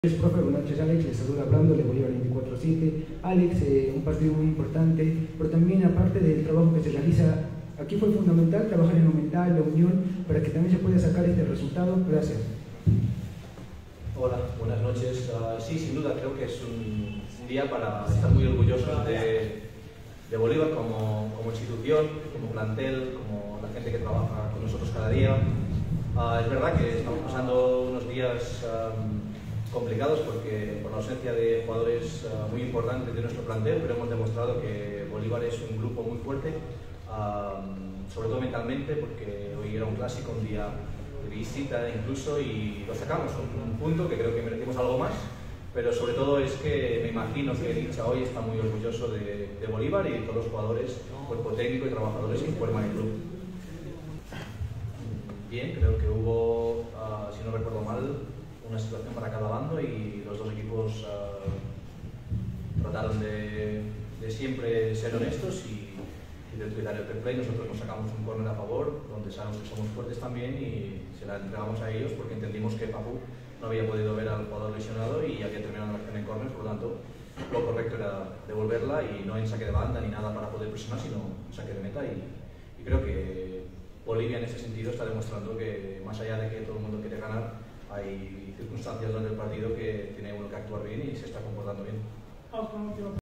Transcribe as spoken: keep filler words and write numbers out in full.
Profe, buenas noches. Alex, les saluda hablando de Bolívar veinticuatro siete. Alex, eh, un partido muy importante, pero también aparte del trabajo que se realiza, aquí fue fundamental trabajar en lo mental, la unión, para que también se pueda sacar este resultado. Gracias. Hola, buenas noches. Uh, sí, sin duda creo que es un, un día para estar muy orgullosos de, de Bolívar como, como institución, como plantel, como la gente que trabaja con nosotros cada día. Uh, es verdad que estamos pasando unos días um, complicados porque por la ausencia de jugadores uh, muy importantes de nuestro plantel, pero hemos demostrado que Bolívar es un grupo muy fuerte, um, sobre todo mentalmente, porque hoy era un clásico, un día de visita incluso, y lo sacamos, un, un punto que creo que merecimos algo más, pero sobre todo es que me imagino que Dicha hoy está muy orgulloso de, de Bolívar y de todos los jugadores, cuerpo técnico y trabajadores que forman el club. Bien, creo que hubo, uh, si no recuerdo mal, una situación para cada bando y los dos equipos uh, trataron de, de siempre ser honestos y, y de utilizar el fair play. Nosotros nos sacamos un córner a favor, donde sabemos que somos fuertes también, y se la entregamos a ellos porque entendimos que Papu no había podido ver al jugador lesionado y había terminado la acción en córner, por lo tanto lo correcto era devolverla y no en saque de banda ni nada para poder presionar, sino en saque de meta, y, y creo que Bolivia en ese sentido está demostrando que más allá de que todo el mundo quiere ganar, hay circunstancias durante el partido que tiene uno que actuar bien y se está comportando bien.